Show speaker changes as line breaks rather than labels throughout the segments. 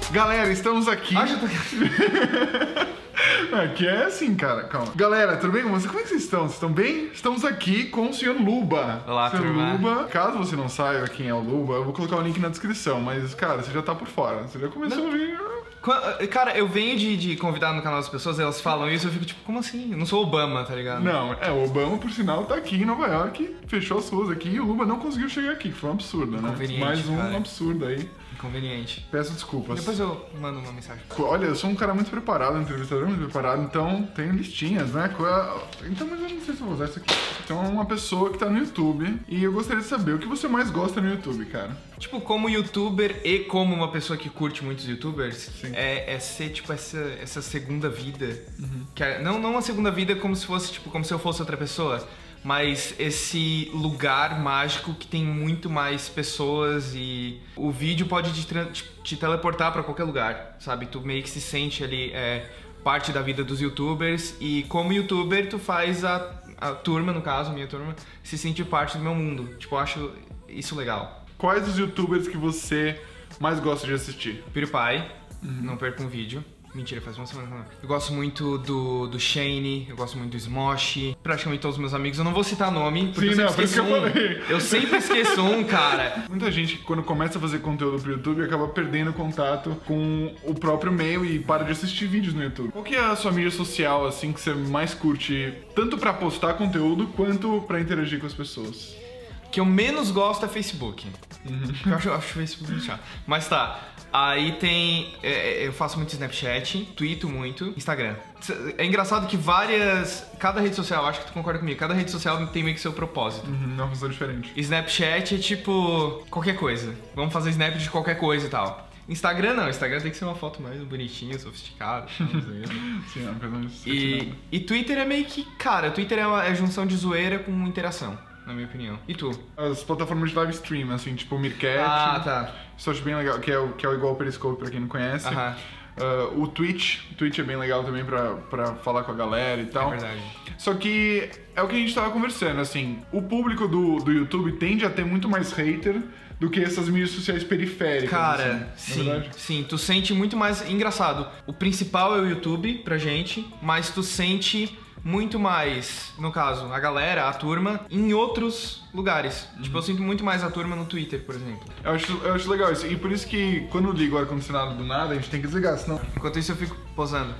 Galera, estamos aqui.
Ah, já tô...
Aqui é assim, cara, calma. Galera, tudo bem com vocês? Como é que vocês estão? Vocês estão bem? Estamos aqui com o Sr. Luba.
Olá,
Sr.
turma.
Luba. Caso você não saiba quem é o Luba, eu vou colocar o link na descrição, mas, cara, você já tá por fora. Você já começou a vir...
Cara, eu venho de convidar no canal das pessoas, elas falam isso, eu fico tipo, como assim? Eu não sou Obama, tá ligado?
Não, o Obama, por sinal, tá aqui em Nova York, fechou as ruas aqui e o Luba não conseguiu chegar aqui, que foi um absurdo, né? Mais um
cara.
Absurdo aí.
Inconveniente.
Peço desculpas.
Depois eu mando uma mensagem.
Olha, eu sou um cara muito preparado, um entrevistador muito preparado, então tenho listinhas, né? Então, mas eu não sei se eu vou usar isso aqui. Então, é uma pessoa que tá no YouTube e eu gostaria de saber o que você mais gosta no YouTube, cara.
Tipo, como youtuber e como uma pessoa que curte muitos youtubers, é ser, tipo, essa segunda vida.
Uhum.
Que não uma segunda vida como se fosse, tipo, como se eu fosse outra pessoa, mas esse lugar mágico que tem muito mais pessoas e o vídeo pode te teleportar pra qualquer lugar, sabe? Tu meio que se sente ali parte da vida dos youtubers e como youtuber tu faz a turma, no caso, minha turma, se sentir parte do meu mundo. Tipo, eu acho isso legal.
Quais os youtubers que você mais gosta de assistir?
PewDiePie, não perco um vídeo. Mentira, faz uma semana que não. Eu gosto muito do Shane, eu gosto muito do Smosh, praticamente todos os meus amigos. Eu não vou citar nome, porque
Sim,
eu
não,
sempre esqueço
por isso que eu falei.
Eu sempre esqueço um, cara.
Muita gente, quando começa a fazer conteúdo pro YouTube, acaba perdendo contato com o próprio meio e para de assistir vídeos no YouTube. Qual que é a sua mídia social, assim, que você mais curte, tanto pra postar conteúdo, quanto pra interagir com as pessoas?
O que eu menos gosto é Facebook. Eu acho o Facebook muito chato. Mas tá, aí tem... eu faço muito Snapchat, tweeto muito, Instagram. É engraçado que cada rede social, acho que tu concorda comigo, cada rede social tem meio que seu propósito.
Não, função diferente.
Snapchat é tipo qualquer coisa. Vamos fazer snap de qualquer coisa e tal. Instagram não, Instagram tem que ser uma foto mais bonitinha, sofisticada.
Sim, é uma coisa mais...
E Twitter é meio que... Cara, Twitter é junção de zoeira com interação, na minha opinião. E tu?
As plataformas de live stream, assim, tipo o Meerkat.
Ah, tá.
Isso eu acho bem legal, que é igual o Periscope pra quem não conhece. O Twitch é bem legal também pra falar com a galera e tal.
É verdade.
Só que é o que a gente tava conversando, assim, o público do YouTube tende a ter muito mais hater do que essas mídias sociais periféricas.
Cara,
assim,
sim, tu sente muito mais... Engraçado, o principal é o YouTube pra gente, mas tu sente muito mais, no caso, a galera, a turma, em outros lugares. Tipo, eu sinto muito mais a turma no Twitter, por exemplo.
Eu acho legal isso, e por isso que quando eu ligo o ar-condicionado do nada, a gente tem que desligar, senão...
Enquanto isso eu fico posando.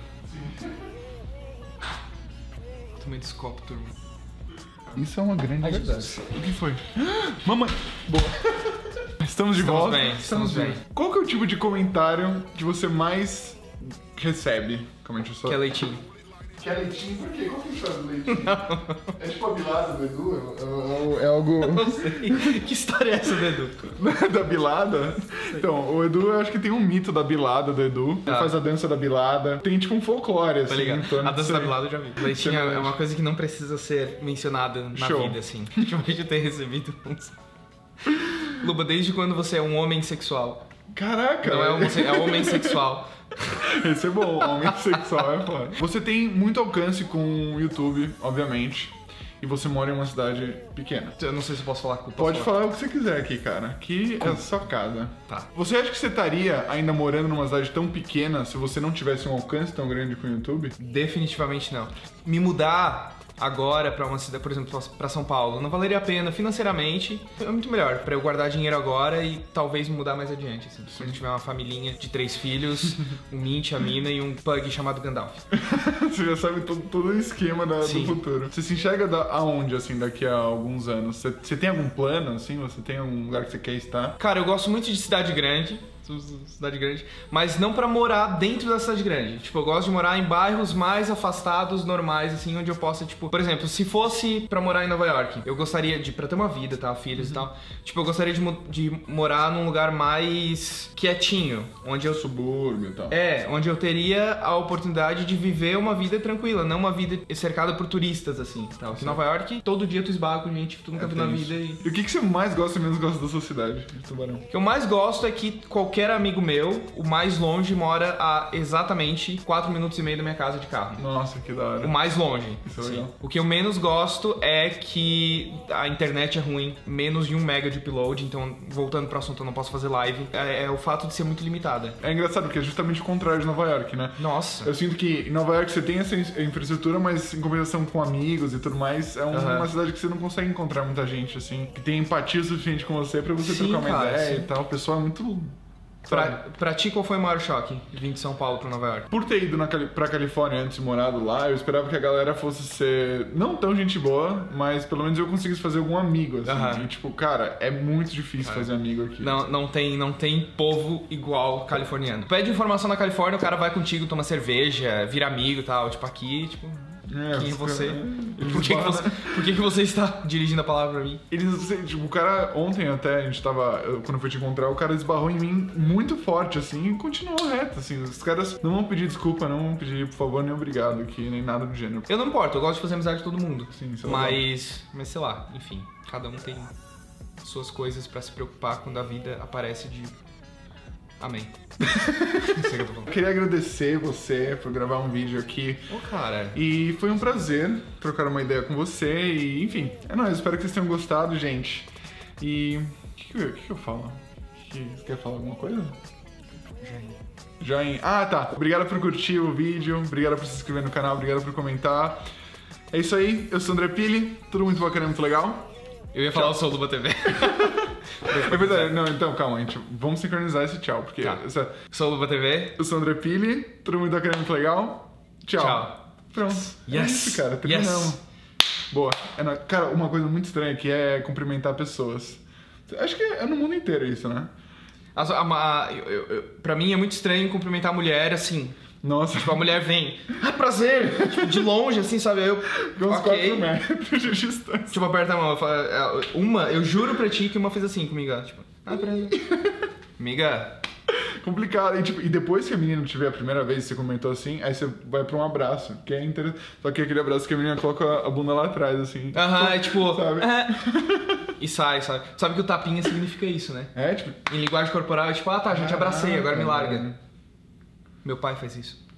Tomei desse copo, turma.
Isso é uma grande
Ai,
verdade.
Jesus.
O que foi? Mamãe! Boa. Estamos de volta.
Estamos bem.
Qual que é o tipo de comentário que você mais recebe? Comente só.
Que é leitinho.
Quer leitinho? Por quê? Qual que é a história do leitinho? É tipo a bilada do Edu? É algo...
Não sei. Que história é essa do Edu?
Da bilada? Então, o Edu, eu acho que tem um mito da bilada do Edu. Ele faz a dança da bilada. Tem tipo um folclore, assim.
Tá ligado?
Em torno
A dança
disso
da
aí.
bilada eu já vi. Leitinho é uma coisa que não precisa ser mencionada na vida, assim. Ultimamente eu tenho recebido uns... Luba, desde quando você é um homem sexual?
Caraca!
Não é homem sexual.
Esse é bom, homem sexual é foda. Você tem muito alcance com o YouTube, obviamente. E você mora em uma cidade pequena.
Eu não sei se eu posso falar com o
Pode falar o que você quiser aqui, cara. Aqui é a sua casa.
Tá.
Você acha que você estaria ainda morando numa cidade tão pequena se você não tivesse um alcance tão grande com o YouTube?
Definitivamente não. Me mudar agora pra uma cidade, por exemplo, pra São Paulo, não valeria a pena financeiramente. É muito melhor pra eu guardar dinheiro agora e talvez mudar mais adiante, assim. Se eu tiver uma familhinha de 3 filhos, um Mint, a mina e um pug chamado Gandalf.
Você já sabe todo o esquema do futuro. Você se enxerga aonde, assim, daqui a alguns anos? Você tem algum plano, assim? Você tem algum lugar que você quer estar?
Cara, eu gosto muito de cidade grande. Mas não pra morar dentro da cidade grande. Tipo, eu gosto de morar em bairros mais afastados, normais, assim, onde eu possa, tipo... Por exemplo, se fosse pra morar em Nova York, eu gostaria de... Pra ter uma vida, tá? Filhos e tal. Tipo, eu gostaria de morar num lugar mais quietinho. Onde eu...
Subúrbio e tal.
Onde eu teria a oportunidade de viver uma vida tranquila. Não uma vida cercada por turistas, assim, tal. Que Nova York, todo dia tu esbarra com gente que tu nunca viu na vida.
E o que você mais gosta e menos gosta da sua cidade, de Tubarão?
O que eu mais gosto é que qualquer amigo meu, o mais longe mora a exatamente 4 minutos e meio da minha casa de carro.
Nossa, que da hora.
O mais longe.
Isso é legal.
O que eu menos gosto é que a internet é ruim, menos de 1 mega de upload, então voltando pro assunto, eu não posso fazer live. É o fato de ser muito limitada.
É engraçado porque é justamente o contrário de Nova York, né?
Nossa.
Eu sinto que em Nova York você tem essa infraestrutura, mas em compensação com amigos e tudo mais, é uma cidade que você não consegue encontrar muita gente, assim, que tem empatia suficiente com você pra você trocar uma ideia e tal. O pessoal é muito...
Pra ti, qual foi o maior choque de vir de São Paulo pra Nova York?
Por ter ido pra Califórnia antes de morado lá, eu esperava que a galera fosse ser não tão gente boa, mas pelo menos eu conseguisse fazer algum amigo, assim. E, tipo, cara, é muito difícil fazer amigo aqui.
Não tem povo igual californiano. Pede informação na Califórnia, o cara vai contigo, toma cerveja, vira amigo e tal. Tipo, aqui, tipo... Quem é você? Por que você está dirigindo a palavra pra mim?
Eles, tipo, o cara, ontem até, a gente tava, quando eu fui te encontrar, o cara esbarrou em mim muito forte, assim, e continuou reto, assim. Os caras não vão pedir desculpa, não vão pedir, por favor, nem obrigado aqui, nem nada do gênero.
Eu não importo, eu gosto de fazer amizade com todo mundo.
Sim, isso é
mas sei lá, enfim, cada um tem suas coisas pra se preocupar quando a vida aparece de... Amém. Não sei o que eu tô falando.
Eu queria agradecer você por gravar um vídeo aqui.
Cara.
E foi um prazer trocar uma ideia com você e, enfim, é nóis. Espero que vocês tenham gostado, gente. E... O que eu falo? Você quer falar alguma coisa? Joinha. Ah, tá. Obrigado por curtir o vídeo, obrigado por se inscrever no canal, obrigado por comentar. É isso aí, eu sou o André Pili, tudo muito bacana, muito legal.
Eu ia falar o Soluba TV.
É verdade, não, então calma, gente, vamos sincronizar esse tchau, porque...
Soluba TV.
Eu sou o André Pili, tudo muito bacana, muito legal. Tchau. Pronto. É isso, cara, terminamos. Boa. Cara, uma coisa muito estranha que é cumprimentar pessoas. Acho que é no mundo inteiro isso, né?
Pra mim é muito estranho cumprimentar a mulher assim.
Nossa.
Tipo, a mulher vem, prazer! Tipo, de longe, assim, sabe? Eu,
uns 4 metros de distância.
Tipo, aperta a mão. Eu juro pra ti que uma fez assim comigo, tipo, prazer. Amiga.
Complicado. E, tipo, e depois que a menina te vê a primeira vez, você comentou assim, aí você vai pra um abraço, que é interessante. Só que é aquele abraço que a menina coloca a bunda lá atrás, assim.
Tipo...
Sabe?
E sai, sabe? Sabe que o tapinha significa isso, né?
É, tipo...
Em linguagem corporal é tipo, tá, já te abracei, agora me larga. Meu pai faz isso.